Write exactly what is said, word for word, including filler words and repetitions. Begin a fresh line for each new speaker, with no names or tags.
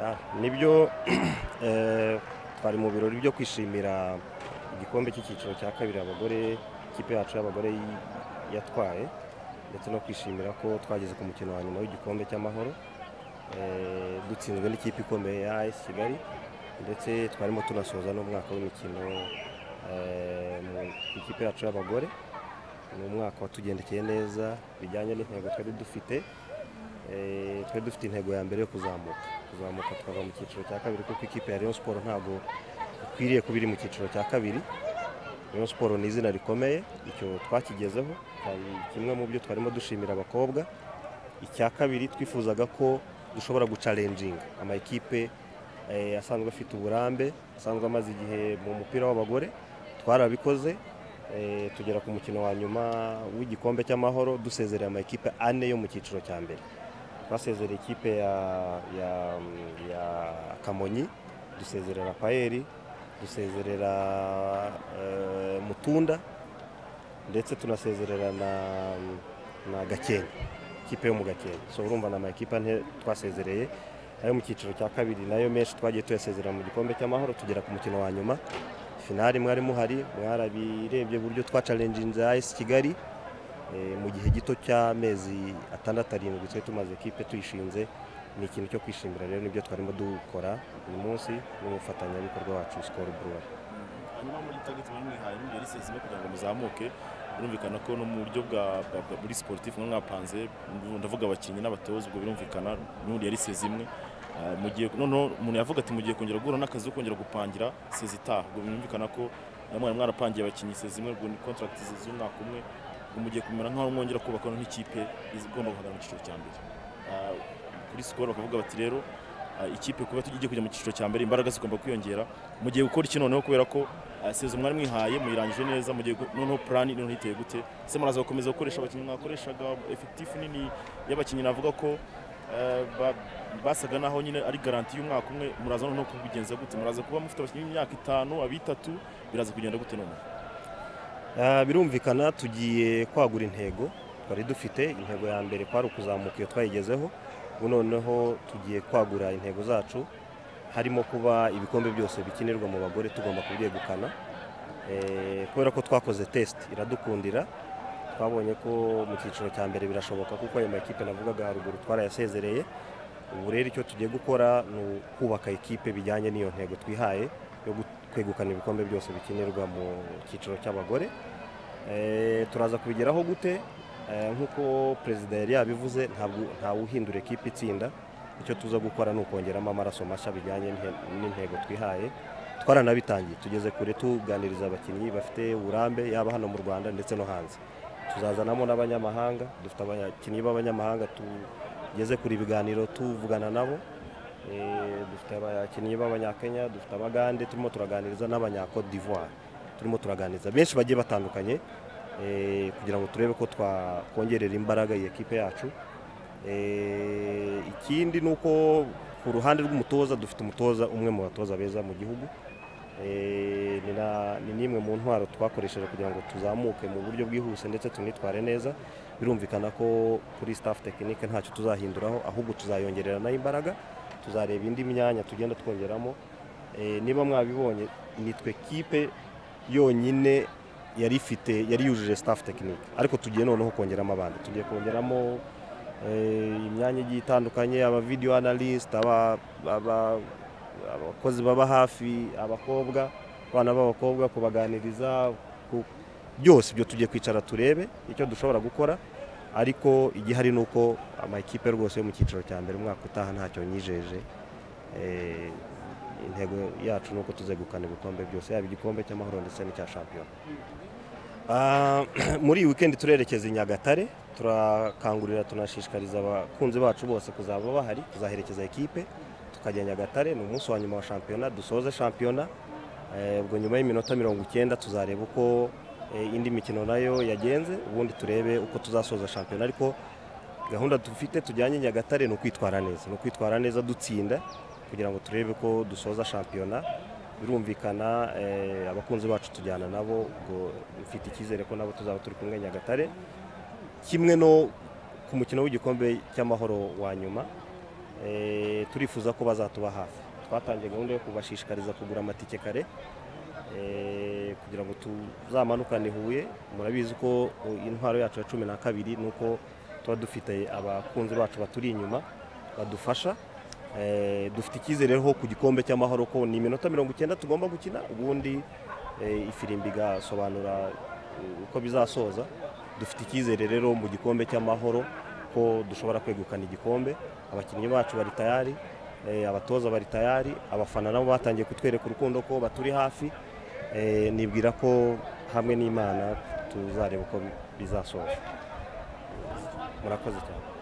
Ah, nibyo eh, twari mu birori byo kwishimira igikombe cy'icyiciro cya kabiri abagore ikipe yacu y'abagore yatwaye ndetse no kwishimira ko twageze ku mukino wa nyuma w'igikombe cy'amahoro eh, dutsinzwe n'ikipe ikomeye ya A S Kigali ndetse twarimo tunasoza n'umwaka w'imikino eh, mu ikipe yacu y'abagore ni umwaka watugendekeye neza bijyanye n'intego twari dufite. Eh, twari dufite intego ya mbere yo kuzamuka kuzamuka tukava mu cyiciro cya kabiri kuko ikipe ya Rayon Sport ntago ikwiriye kubiri mu cyiciro cya kabiri. Rayon Sport ni izina rikomeye, icyo twakigezeho hari kimwe mu byo twarimo dushimira abakobwa. Icya kabiri twifuzaga ko dushobora guchallenging ama ekipe eh, asanzwe afite uburambe asanzwe amaze igihe mu mupira w'abagore. Twarabikoze eh, tugera ku mukino wa nyuma w'igikombe cy'amahoro dusezerera ama ekipe ane yo mu cyiciro cya mbere. Twasezerera ikipe ya, ya, ya Kamonyi, dusezerera Paeri, dusezerera uh, Mutunda ndetse tunasezerera na, na Gakenke, ikipe yo mu Gakenke. So urumva na ama ekipe ane twasezereye ayo mu cyiciro cya kabiri nayo menshi twagiye tuyasezerera mu gikombe cy'amahoro tugera ku mukino wa nyuma. Finali mwari muhari, mwarabirebye buryo twa challenginze A S Kigali e, mu gihe gito cy'amezi atandatu arindwi twe tumaze ekipe tuyishinze. Ni ikintu cyo kwishimira rero nibyo twarimo dukora uyu munsi n'umufatanyabikorwa wacu Skol Brewery.
Hanyuma muri target bamwihaye muri lisezi kugira ngo muzamuke, birumvikana ko no mu buryo bwa muri sportif mwapanze, ndavuga abakinnyi n'abatoza ubwo birumvikana n'uri yari lisezi imwe. Mu gihe none umuntu yavuga ati mugiye kongera guhura n'akazi ko kongera gupangira sezita, ubwo birumvikana ko namwe mwarapangiye abakinnyi sezi imwe ubwo ni contract z'umwaka umwe, mugiye kumera nkaho mwongera kubaka nk'ikipe igomba guhagarara mu cyiciro cya mbere. Kuri Skol bakavuga bati rero ikipe kuba tugiye kujya mu cyiciro cya mbere imbaraga zigomba kwiyongera. Mugiye gukora iki noneho kubera ko sezo mwari mwihaye muyirangije neza, mugiye noneho plan noneho iteye gute? Se muraza gukomeza gukoresha abakinnyi mwakoreshaga effective nini y'abakinnyi navuga ko basaga naho nyine ari garanti y'umwaka umwe, muraza noneho kubigenza gute? Muraza kuba mufite abakinnyi imyaka itanu abitatu, biraza kugenda gute none?
Uh, birumvikana tugiye kwagura intego twari dufite. Intego ya mbere kwari ukuzamuka iyo twayigezeho, noneho tugiye kwagura intego zacu harimo kuba ibikombe byose bikinirwa mu bagore tugomba kubyegukana. Eh, kubera ko twakoze test iradukundira, twabonye ko mu cyiciro cya mbere birashoboka kuko ayo makipe navugaga haruguru twarayasezereye. Ubu rero icyo tugiye gukora ni kubaka ekipe bijyanye n'iyo ntego twihaye yo kwegukana ibikombe byose bikinirwa mu cyiciro cy'abagore. Eh, turaza kubigeraho gute? Nkuko perezida yari yabivuze, ntabwo nta uhindura ekipe itsinda. Icyo tuza gukora ni ukongeramo amaraso mashya bijyanye n'intego twihaye. Twaranabitangiye, tugeze kure tuganiriza abakinnyi bafite uburambe yaba hano mu Rwanda ndetse no hanze. Tuzazanamo n'abanyamahanga, dufite abakinnyi b'abanyamahanga tugeze kuri ibiganiro tuvugana nabo. E, dufite abakinnyi b'abanyakenya, dufite abagande, turimo turaganiriza n'abanya-Cote d'Ivoire, turimo turaganiriza benshi bagiye batandukanye Eh, kugira ngo turebe ko twakongerera imbaraga iyi ekipe yacu. Eh, ikindi nuko ku ruhande rw'umutoza dufite umutoza umwe mu batoza beza mu gihugu. Eh, ni nimwe mu ntwaro twakoresheje kugira ngo tuzamuke mu buryo bwihuse ndetse tunitware neza. Birumvikana ko kuri staff technique ntacyo tuzahinduraho, ahubwo tuzayongerera na imbaraga, tuzareba indi myanya tugenda twongeramo. Eh, niba mwabibonye nitwe ekipe yonyine yari ifite yari yujuje staff technique, ariko tugiye noneho kongeramo abandi. Tugiye kongeramo eh, imyanya igiye itandukanye, aba video analyst, aba abakozi baba hafi abakobwa, abana b'abakobwa kubaganiriza byose. Byo tugiye kwicara turebe icyo dushobora gukora, ariko igihari nuko ama ekipe rwose yo mu cyiciro cya mbere umwaka utaha ntacyo nyijeje. Eh, intego yacu nuko tuzegukana ibikombe byose, yaba igikombe cy'amahoro ndetse n'icya shampiyona. Uh, muri weekend turerekeza i Nyagatare, turakangurira tunashishikariza abakunzi bacu bose kuzaba bahari, tuzaherekeza ekipe tukajya Nyagatare. Ni umunsi wa nyuma wa shampiyona, dusoze shampiyona. Ubwo eh, nyuma y'iminota mirongo icyenda tuzareba uko eh, indi mikino nayo yagenze, ubundi turebe uko tuzasoza shampiyona. Ariko gahunda dufite tujyanye Nyagatare ni ukwitwara neza, ni ukwitwara neza dutsinda kugira ngo turebe ko dusoza shampiyona. Birumvikana eh, abakunzi bacu tujyana nabo, ubwo mfite icyizere ko nabo tuzaba turi kumwe Nyagatare, kimwe no ku mukino w'igikombe cy'amahoro wa nyuma. eh, turifuza ko bazatuba hafi. Twatangiye gahunda yo kubashishikariza kugura amatike kare eh, kugira ngo tuzamanukane Huye. Murabizi ko intwaro yacu ya cumi na kabiri nuko tuba dufite abakunzi bacu baturi inyuma badufasha. Eh, dufite icyizere ho ku gikombe cy'amahoro ko ni iminota mirongo icyenda tugomba gukina, ubundi eh, ifirimbi igasobanura uko bizasoza. Dufite icyizere rero mu gikombe cy'amahoro ko dushobora kwegukana igikombe. Abakinnyi bacu bari tayari, eh, abatoza bari tayari, abafana nabo batangiye kutwereka urukundo ko baturi hafi. Eh, nibwira ko hamwe n'Imana tuzareba uko bizasoza. Murakoze cyane.